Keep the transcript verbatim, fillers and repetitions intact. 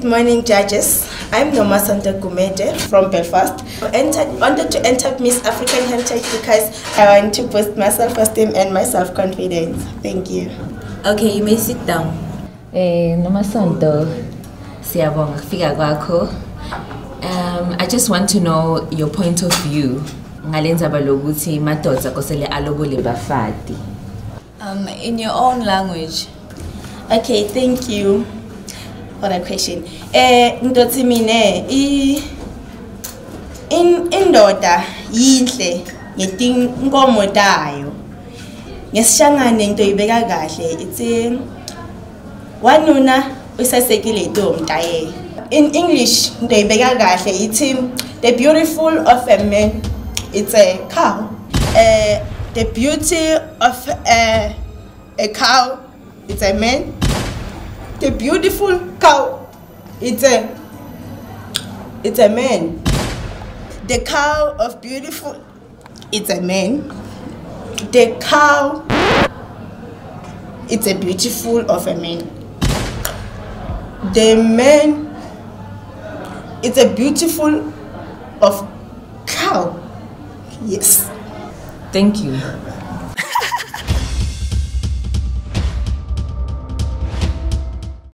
morning, judges. I'm Nomasonto Gumede from Belfast. I entered, wanted to enter Miss African Heritage because I want to boost my self-esteem and my self-confidence. Thank you. Okay, you may sit down. Eh, Nomasonto. Siyabonga kufika kwakho. Um, I just want to know your point of view. Ngalendzaba lokuthi madoda kosele alobole bafati. Um, in your own language. Okay, thank you for that question. Eh, ndoti mine I in indoda yinhle ngetinkomo tayo. Ngesishangane into ibeka kahle ithi wanuna usasekile ntombi. In English into ibeka kahle ithi the beautiful of a man it's a cow. Uh, the beauty of a, a cow it's a man. The beautiful cow it's a it's a man. The cow of beautiful it's a man. The cow it's a beautiful of a man. The man it's a beautiful of cow. Yes. Thank you.